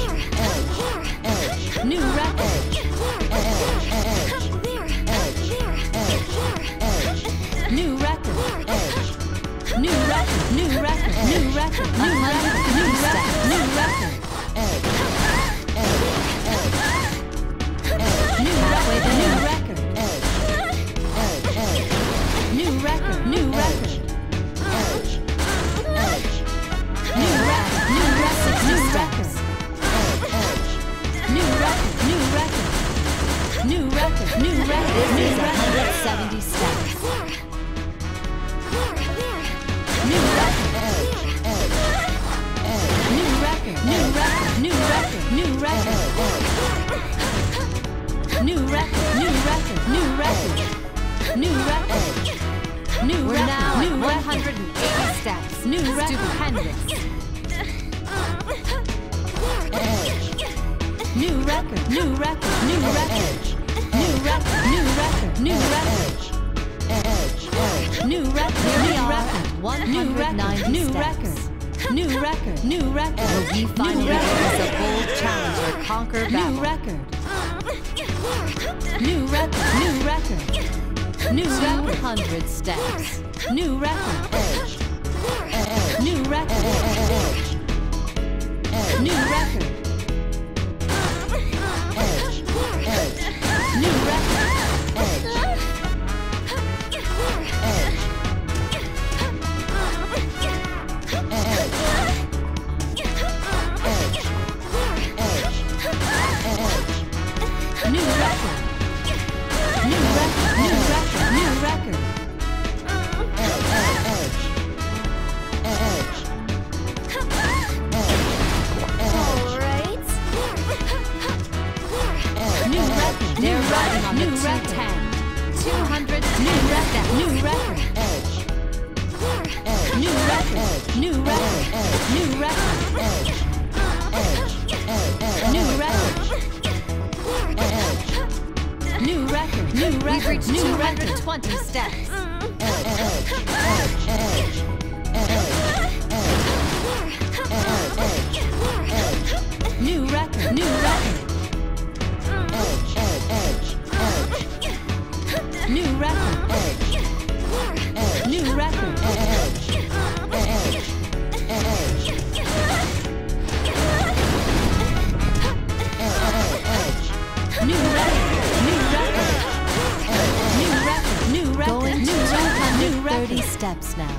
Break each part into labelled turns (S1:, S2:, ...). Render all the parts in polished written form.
S1: New record. New record. New record. New record. New record. New record. New record. New record. New record. New record. New record. New record. New record. New record. New record. New record. New record. New record. New record.
S2: This is 170 steps.
S1: New record. New record. New record. New record. New record. New record. New record. New record. New record. New
S2: We're now
S1: record. New
S2: at
S1: record.
S2: 180 steps.
S1: New record.
S2: Stupendous.
S1: New record. New record. New record. New record. New record. New record. New record.
S2: Here we
S1: New
S2: are
S1: record.
S2: at
S1: New record.
S2: 190
S1: New
S2: steps.
S1: record. New record. New record.
S2: Will we finally
S1: New record.
S2: face a bold challenge or conquer
S1: New
S2: battle?
S1: record. New record. New record. New record.
S2: 200 steps.
S1: New record. New record. New record. New record. New record. New record. New record. New record. New record. New
S2: They're riding on the
S1: record. New record.
S2: 210. 200
S1: New record.
S2: steps.
S1: New record. New record. New record. New record. New record. New record. New
S2: We've
S1: record.
S2: reached
S1: New record.
S2: 220 steps.
S1: New record. New record. New record. New record. New record. New record. New record. New record.
S2: Going to
S1: New record. New
S2: 230
S1: record.
S2: steps now.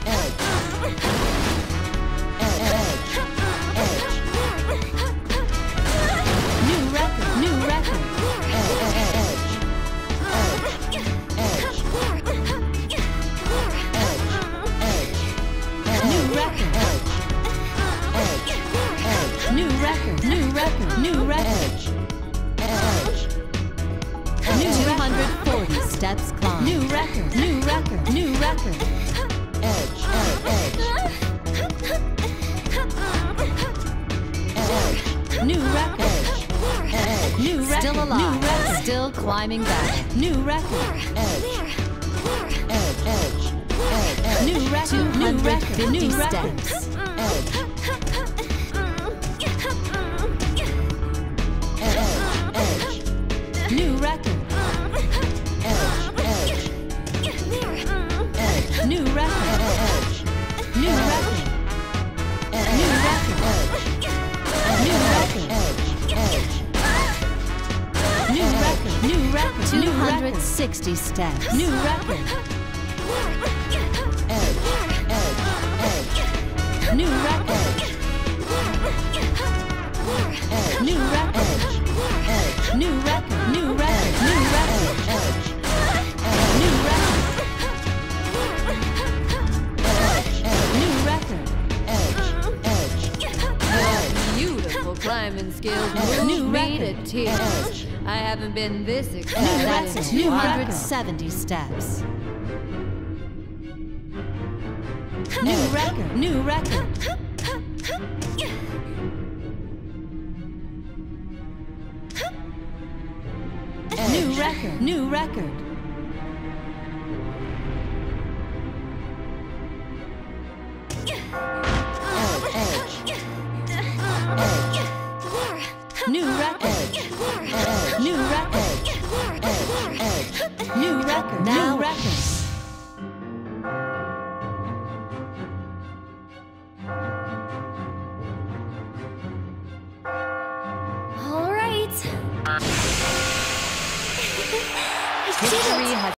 S1: New record. New record. New record. New record. New record. New record. New record.
S2: 240 steps climbed.
S1: New record. New record. New record. New record. New record.
S2: Still
S1: New
S2: alive.
S1: record.
S2: Still climbing back.
S1: New record. New record. New record.
S2: 250
S1: New record.
S2: steps.
S1: New record. New record. New record. New record. New record. New record. New record. New record.
S2: 260 steps.
S1: New record. New record. New record. New record. New record. New record. New record. New record.
S3: Your beautiful climbing skills
S1: New
S3: move me to
S1: record.
S3: tears. I haven't been this
S1: New
S3: excited
S1: record.
S3: in
S1: New
S3: a while.
S1: record.
S2: 270 steps.
S1: New record. New record. New record. New record. record.
S2: Now.
S1: New record.
S4: All right. I did it.
S2: Victory has